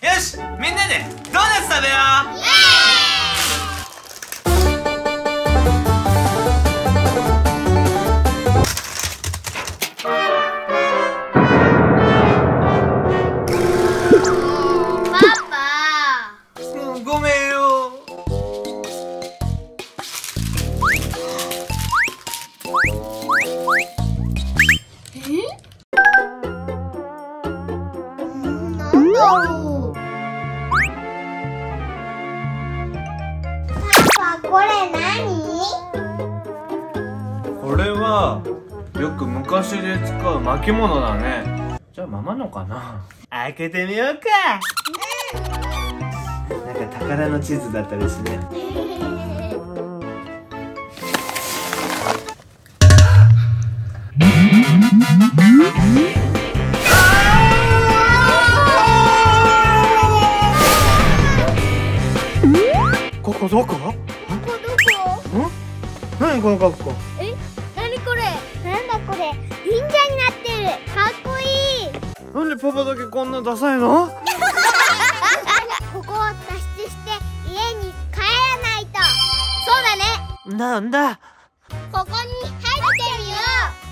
よし、みんなでドーナツ食べよう。イエーイ。ごめんよ。 なんだろう。パパ、これ何？ これはよく昔で使う巻物だね。じゃあママのかな。開けてみようか。なんか宝の地図だったりしね。ここどこ？ ここどこ？ 何この格好？ 何これ？なんだこれ？忍者になってる。かっこいい。 なんでパパだけこんなダサいの？ ここを脱出して家に帰らないと。そうだね。 なんだ？ ここに入ってみよ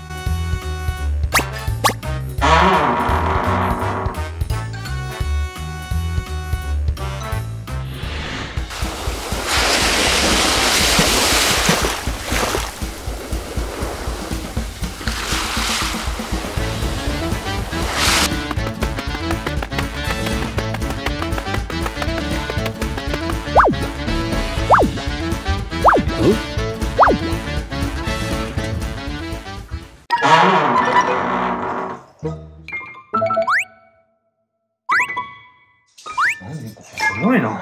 すごいな。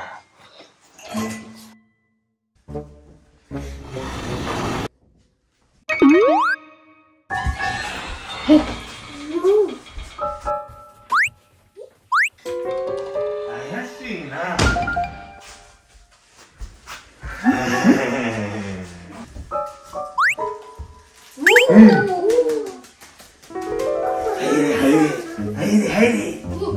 怪しいな。入れ。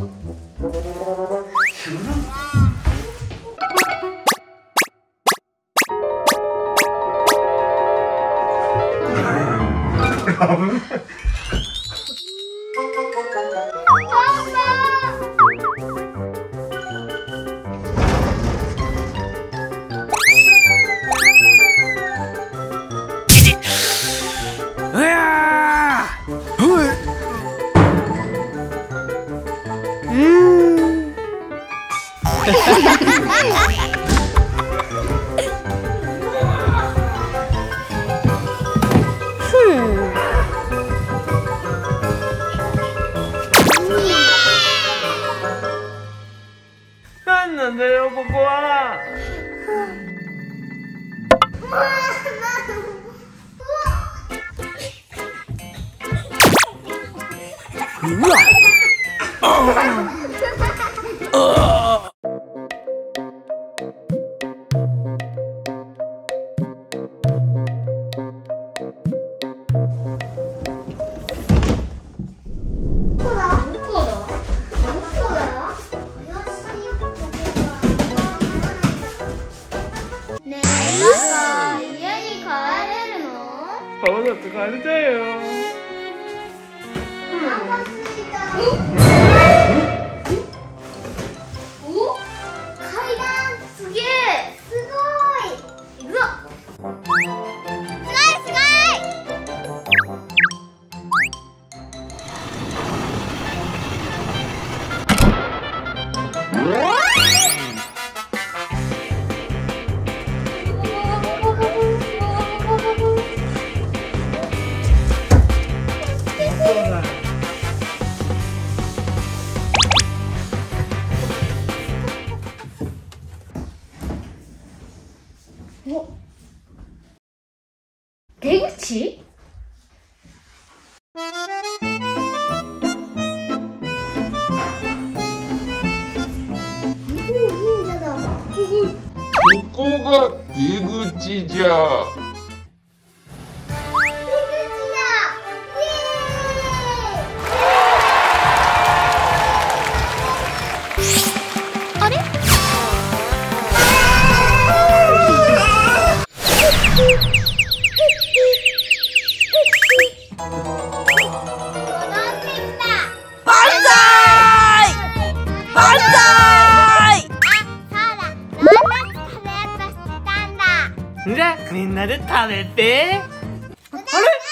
なんなんだよここは。うわっ。 ねえ、パパ、家に帰れるの？ パパだって帰りたいよ。 お腹すいた。お？階段すげえ。すごい。行くぞ。すごい。お、出口？ ここが出口じゃ。 みんなで食べて。あれ